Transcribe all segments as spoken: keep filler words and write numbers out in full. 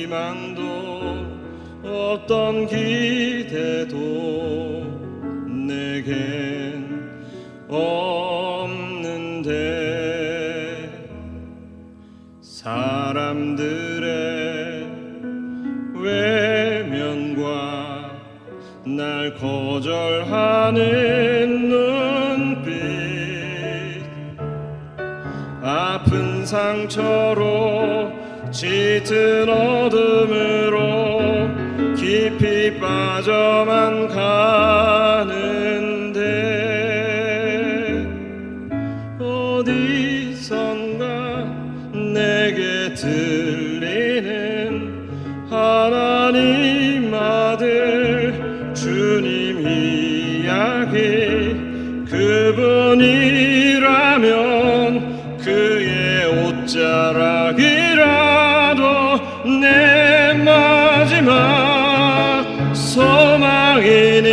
희망도 어떤 기대도 내겐 없는데 사람들의 외면과 날 거절하는 눈빛 아픈 상처로 짙은 어둠으로 깊이 빠져만 가는데 어디선가 내게 들리는 하나님 아들 주님 이야기 그분이라면 그의 옷자락이라도 내 마지막 소망이니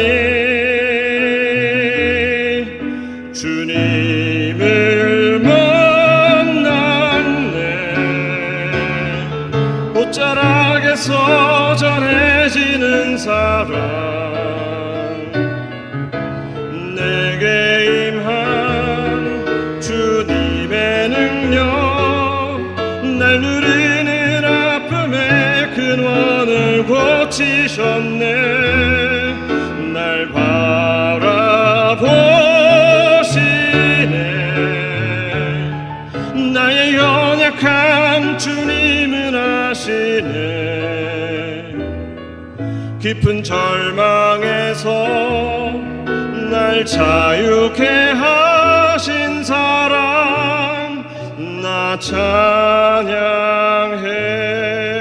주님을 만났네 옷자락에서 전해지는 사랑 내게 임한 주님의 능력 날 누리는 아픔의 근원을 고치셨네 날 바라보시네 나의 연약함 주님은 아시네 깊은 절망에서 날 자유케 하신 사랑 나 찬양해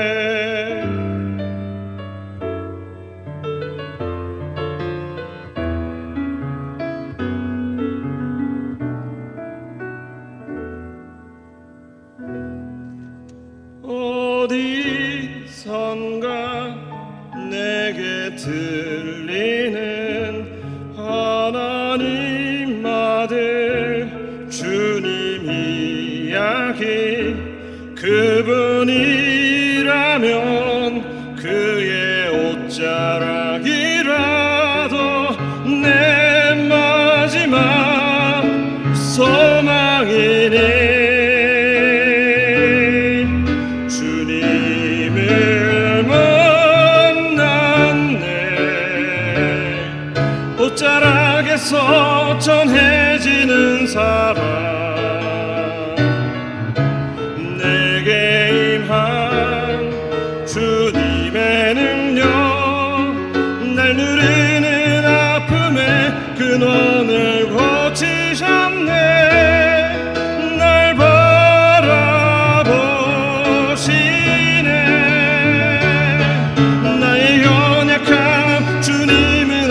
어디선가 내게 들리는 하나님 아들 주님 이야기 그분이라면 그의 옷자락이라도 내 마지막 소망이니 주님을 만났네 옷자락에서 전해지는 사랑 내게 임한 주님의 능력 날 누리는 아픔의 근원을 고치셨네 날 바라보시네 나의 연약함 주님은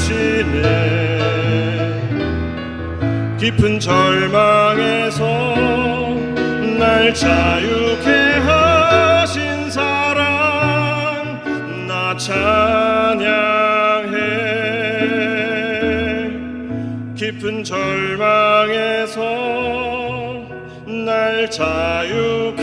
아시네 깊은 절망에서 날 자유케 하신 사랑 나 찬양해 깊은 절망에서 날 자유케